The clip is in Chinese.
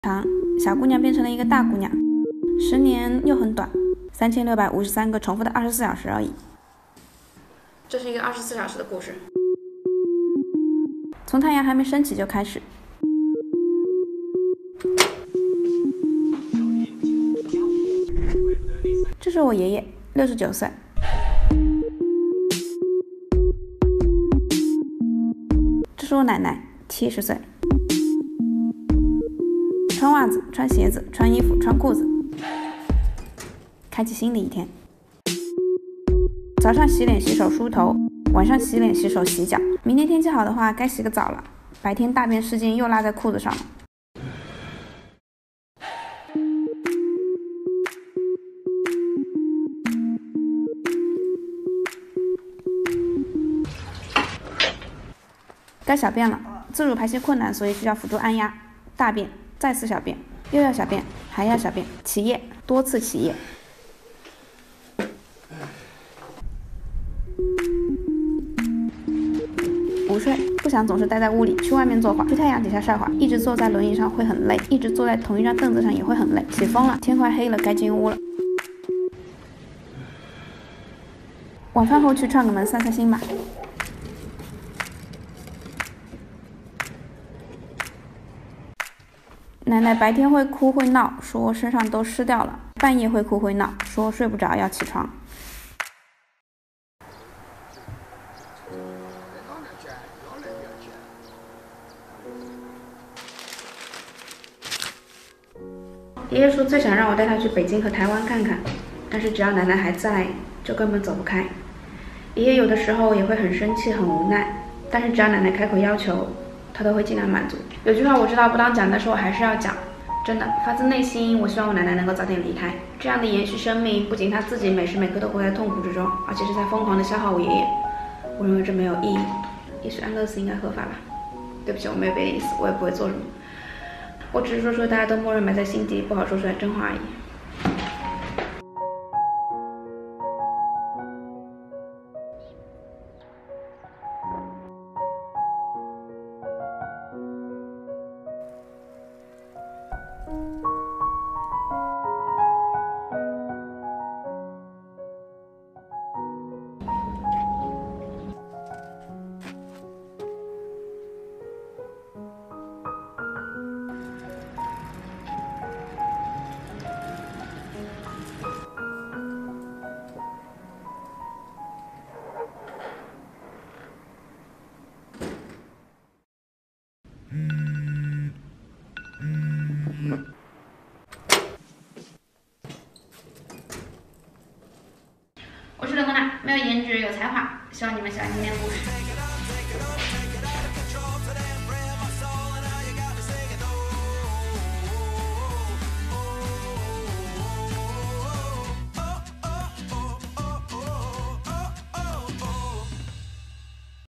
长，小姑娘变成了一个大姑娘，10年又很短，3653个重复的24小时而已。这是一个24小时的故事，从太阳还没升起就开始。这是我爷爷，69岁。这是我奶奶，70岁。穿袜子，穿鞋子，穿衣服，穿裤子，开启新的一天。早上洗脸洗手梳头，晚上洗脸洗手洗脚。明天天气好的话，该洗个澡了。白天大便失禁又拉在裤子上了。该小便了，自主排泄困难，所以需要辅助按压。大便，再次小便，又要小便，还要小便，起夜，多次起夜。午睡，不想总是待在屋里，去外面坐会儿，去太阳底下晒会儿。一直坐在轮椅上会很累，一直坐在同一张凳子上也会很累。起风了，天快黑了，该进屋了。晚饭后去串个门散散心吧。奶奶白天会哭会闹，说身上都湿掉了；半夜会哭会闹，说睡不着要起床。爷爷说最想让我带他去北京和台湾看看，但是只要奶奶还在，就根本走不开。爷爷有的时候也会很生气很无奈，但是只要奶奶开口要求，他都会尽量满足。有句话我知道不当讲，但是我还是要讲。真的，发自内心，我希望我奶奶能够早点离开。这样的延续生命，不仅她自己每时每刻都活在痛苦之中，而且是在疯狂的消耗我爷爷。我认为这没有意义。也许安乐死应该合法吧？对不起，我没有别的意思，我也不会做什么。我只是说大家都默认埋在心底，不好说出来真话而已。我是刘工娜，没有颜值，有才华，希望你们喜欢今天的故事。